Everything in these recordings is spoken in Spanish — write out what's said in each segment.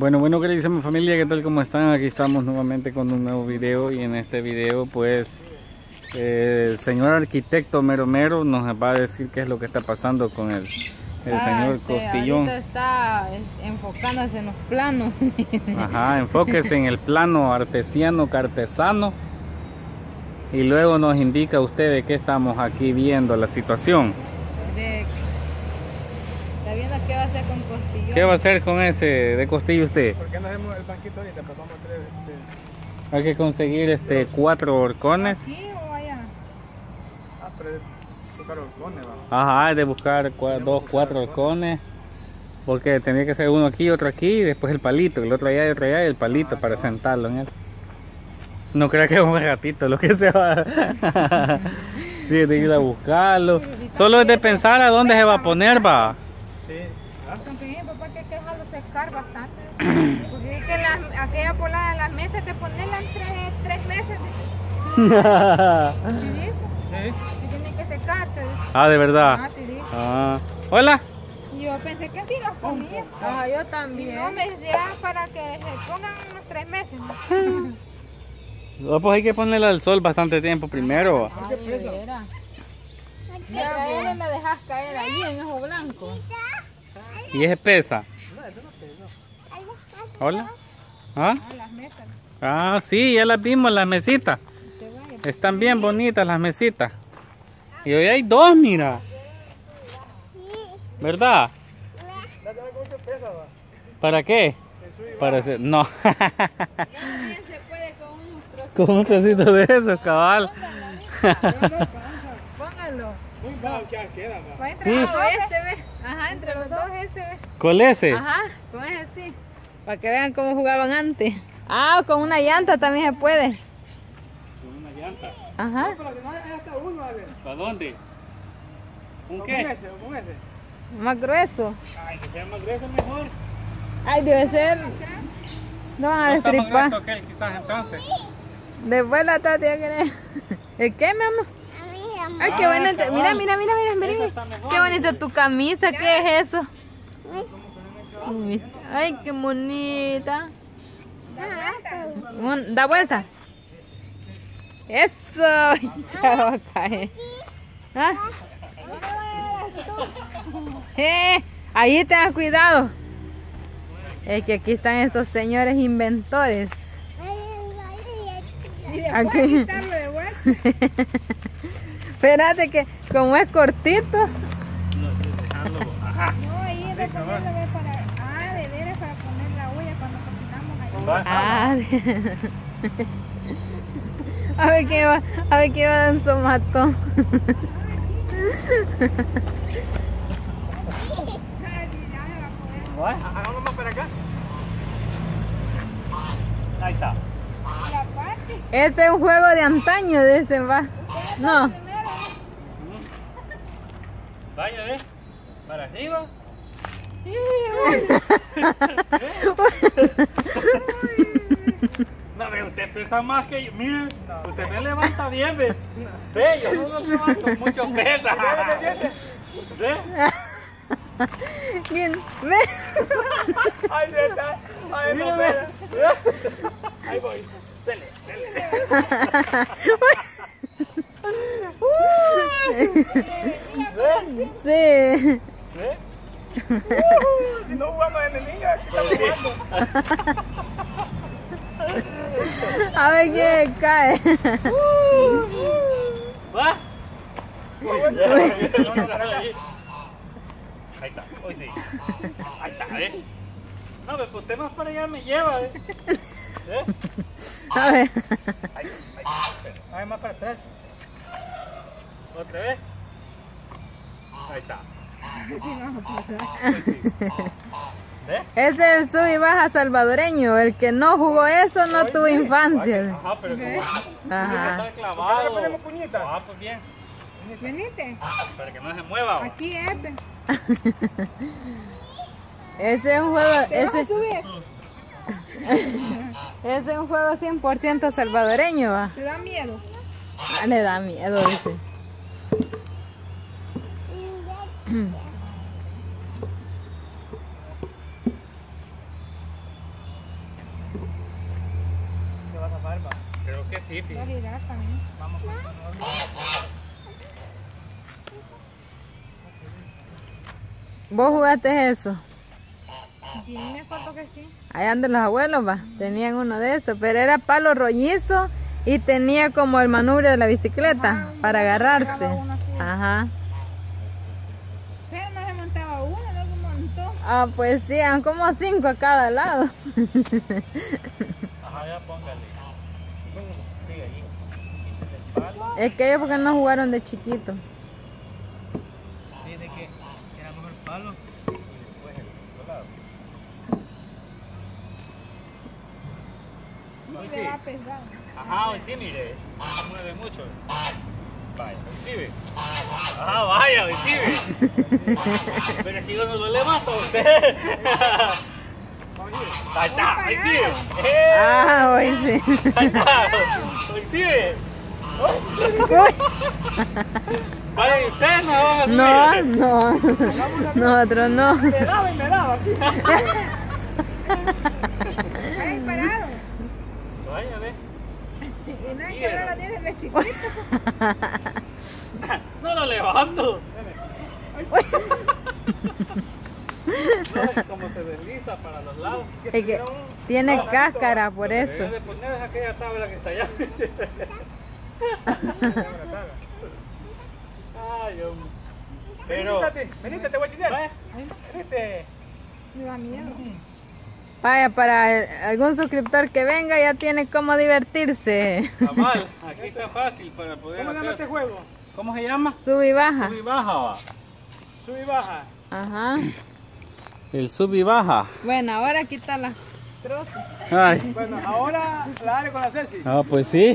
Bueno, queridísima familia, ¿qué tal? ¿Cómo están? Aquí estamos nuevamente con un nuevo video y en este video pues el señor arquitecto Mero Mero nos va a decir qué es lo que está pasando con el señor Costillón. Ahorita está enfocándose en los planos. Ajá, enfóquese en el plano artesiano, cartesano y luego nos indica usted de qué estamos aquí viendo la situación. Está viendo qué va a hacer con Costillón. ¿Qué va a hacer con ese de Costillo usted? ¿Por qué no hacemos el banquito ahorita? Pues vamos a traer Hay que conseguir 4 horcones. ¿Aquí o allá? pero buscar horcones, vamos. Ajá, hay de buscar 4 horcones. Porque tendría que ser uno aquí, otro aquí, y después el palito, el otro allá y otro allá y el palito para sentarlo en él. No creo que es un ratito lo que se va. Sí, de ir a buscarlo. Solo es de pensar a dónde se va a poner, va. Sí. Aunque mi papá que dejarlo secar bastante. Porque es que aquella polada de las mesas te ponerla en 3 meses. ¿Sí dice? Sí. Que tienen que secarse. Dice. Ah, de verdad. Ah, sí dice. Ah. Hola. Yo pensé que sí los comía. Ajá, yo también. No, me llevan para que se pongan unos 3 meses. No, pues hay que ponerla al sol bastante tiempo primero. Ay, de veras. Ya la dejas caer allí en ojo blanco. ¿Y es espesa? No, eso no pesa. Hola. ¿Ah? Ah, las mesas. Ah, sí, ya las vimos, las mesitas. Te vaya. Están bien bonitas las mesitas. Y hoy hay 2, mira. ¿Verdad? Date con mucho pesa, va. ¿Para qué? El suyo Para hacer... No. También se puede con unos trocitos. Con un trocito de esos, cabal. Póngalo. muy bajo que queda, va. Va entre los dos ve. Ajá, entre los dos ese ve. ¿Con ese? Ajá, con ese sí. Para que vean cómo jugaban antes. Ah, con una llanta también se puede. Con una llanta. Ajá. Pero además es hasta uno, a ver. ¿Para dónde? ¿Un Con qué? ese, con ese. Más grueso. Ay, que sea más grueso mejor. Ay, debe ser. No van a No está más destripar. grueso que él, quizás entonces. Después la tati ya quiere. ¿El qué, mi amor? Ay, qué bonita. cabal. Mira. Esa está mejor. Qué bonita tu camisa. ¿Qué es eso? Ay, qué bonita. Da vuelta. Eso. Ya va a caer. ¿Ah? Ahí tengas cuidado. Es que aquí están estos señores inventores. Aquí. Espérate que como es cortito. Ajá. No, ahí es de ponerlo para... Ah, de veras para poner la olla cuando cocinamos ahí. A ver qué va a dar un somatón. Hagamos más para acá. Ahí está. La parte. Este es un juego de antaño, dicen, va. No. Vaya, ve. Para arriba. No, ve, usted pesa más que yo. Mire, usted me levanta bien, ve. Ve, yo no levanto mucho pesa. ¿Ve? ¿Quién? Ahí está. Ahí no Mira, pesa. Ahí voy. Dele. Sí. ¿Ve? Si no jugamos en el niño, aquí estamos jugando. A ver quién cae. ¿Va? Ahí está, hoy sí. Ahí está, No, pero usted más para allá me lleva, A ver. Ahí más para atrás. Otra vez. Ahí está. ¿Ves? Ese es el sub y baja salvadoreño. El que no jugó eso no tuvo infancia. Ajá, pero como Ajá. está ¿Por qué clavado. no le ponemos puñitas? Ah, pues bien. Venite. Para que no se mueva. ¿va? Aquí es. Ve. Ese es un juego. ¿Te vas a subir? Ese es un juego 100% salvadoreño, va. ¿Te da miedo? Ah, le da miedo, dice. Creo que sí, Va a fíjate. girar también. Vamos. ¿Vos jugaste eso? Sí, me acuerdo que sí. Allá donde los abuelos, va, tenían uno de esos, pero era palo rollizo y tenía como el manubrio de la bicicleta Ajá, para agarrarse. llevaba uno así. Ajá. Pero no se montaba uno, luego un montón. Ah, pues sí, eran como 5 a cada lado. Ajá, ya póngale. Sí, ahí. El palo. Es que ellos porque no jugaron de chiquito. Sí, de que era mejor el palo y después el otro lado. Y Hoy se sí. va pesado. Ajá, hoy sí, mire. No mueve mucho. Vaya, hoy sí ve. Ajá, vaya, hoy sí ve. Pero si yo no lo levanto a usted. Ahí está, hoy sí ve. Ah, hoy sí. Ahí está, hoy sí ve. Uy. Vaya, y ustedes no van a subir. No, no. Nosotros no. Me daba y me daba aquí. Ay, parado. Vaya, ve. Y nada que no lo tienen de chiquito. No lo levanto. No es como se desliza para los lados. Es que tiene cáscara por eso. Debe de poner aquella tabla que está allá. Ay, hombre. Pero. Venite, te voy a chinear. ¿Ve? Venite. Me da miedo. Vaya, para algún suscriptor que venga ya tiene cómo divertirse. Cabal, aquí está fácil para poder ¿Cómo se llama este hacer. juego? ¿Cómo se llama? Sub y baja. Sub y baja, va. Sub y baja. Ajá. El sub y baja. Bueno, ahora quita las trozos. Ay. Bueno, ahora la dale con la Ceci. Ah, pues sí.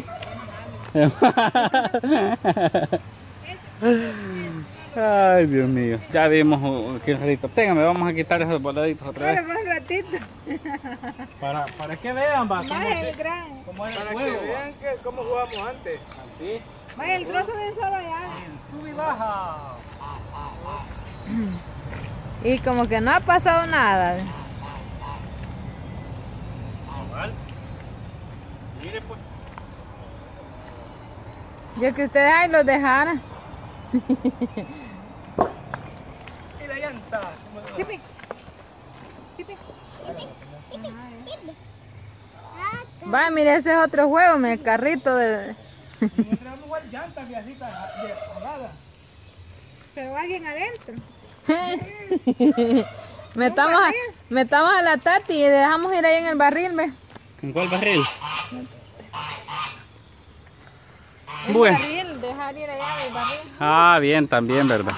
Ay, Dios mío. Ya vimos qué rarito. Téngame, vamos a quitar esos voladitos otra Pero vez. por un ratito. Para que vean, va. Vaya el gran. Cómo era el Para que juego, vean que, cómo jugamos antes. Así. Vaya el trozo de solo allá. El sub y baja. Y como que no ha pasado nada. Cabal. Mire, pues. Yo que ustedes ahí los dejaran. Y la llanta. Chipi. Chipi. Va, mire, ese es otro juego, el carrito de... Nosotros vamos a jugar llantas viejitas de jugada. Pero alguien adentro. metamos a la Tati y dejamos ir ahí en el barril, ¿ves? ¿En cuál barril? El Bueno. barril, dejar ir allá del barril. Ah, bien, también, ¿verdad?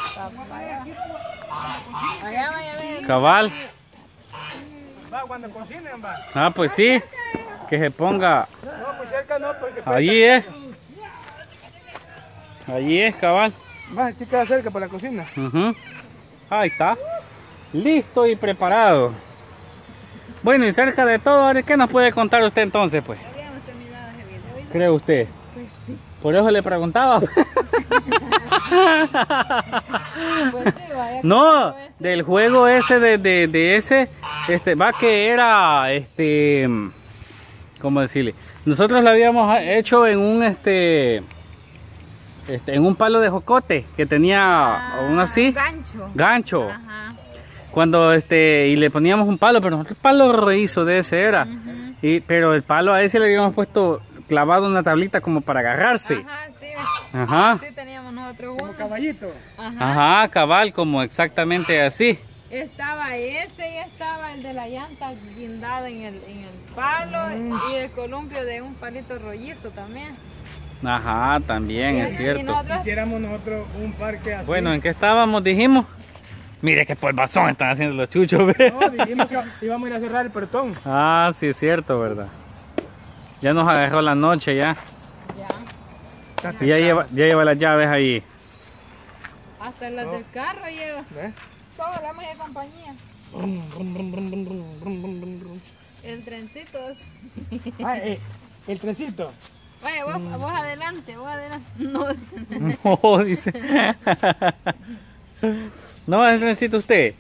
Allá vaya a ver. Cabal. Va, cuando cocinen, va. Ah, pues sí. Que se ponga. No, muy cerca no, porque... Allí es. Allí es, cabal. Va, aquí queda cerca para la cocina. Ujú. Ahí está. Listo y preparado. Bueno, y cerca de todo, ahora, ¿qué nos puede contar usted entonces, pues? Habíamos terminado ese video. ¿Cree usted? Por eso le preguntaba. Pues sí, vaya. No, del juego ese de ese, va que era, ¿cómo decirle? Nosotros lo habíamos hecho en un, en un palo de jocote que tenía uno así, Gancho. gancho. Ajá. Cuando, y le poníamos un palo, pero nosotros el palo rojizo de ese era. Pero el palo a ese le habíamos puesto clavado una tablita como para agarrarse. Ajá, sí, Ajá. sí teníamos nosotros Como uno. caballito. Ajá. Ajá, cabal, como exactamente así. Estaba ese y estaba el de la llanta guindada en el palo y el columpio de un palito rollizo también. Ajá, también es Y cierto. nosotros, Hiciéramos nosotros un parque así. Bueno, ¿en qué estábamos? Dijimos. Mire qué polvazón están haciendo los chuchos, ¿ve? No, dijimos que íbamos a ir a cerrar el portón. Ah, sí es cierto, ¿verdad? Ya nos agarró la noche ya. ya, Y ya lleva las llaves ahí. hasta las del carro lleva. ¿Ves? Todos le hemos de compañía. El trencito. Ah, el trencito. Vaya, vos adelante, vos adelante. No, No, dice. No, el necesita usted.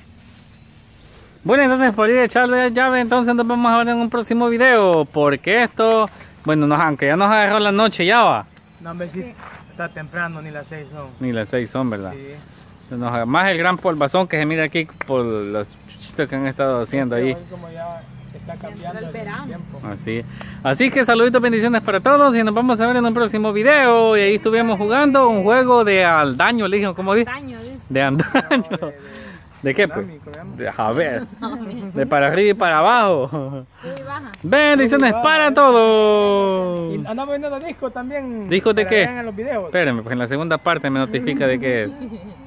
Bueno, entonces por ir a echarle la llave, entonces nos vamos a ver en un próximo video. Porque esto Bueno, aunque ya nos agarró la noche ya va. No, hombre, sí, está temprano, ni las 6 son. Ni las 6 son, ¿verdad? Sí. Más el gran polvazón que se mira aquí por los chuchitos que han estado haciendo ahí. Como ya está cambiando el tiempo. Así que saluditos, bendiciones para todos y nos vamos a ver en un próximo video. Y ahí estuvimos jugando un juego de aldaño, le dijimos, ¿cómo dice? De andaño. ¿De qué pues? A ver, de para arriba y para abajo. Bendiciones para todos. Y andamos viendo discos también. ¿Discos de qué? En los videos. Espérenme, pues en la segunda parte me notifica de qué es.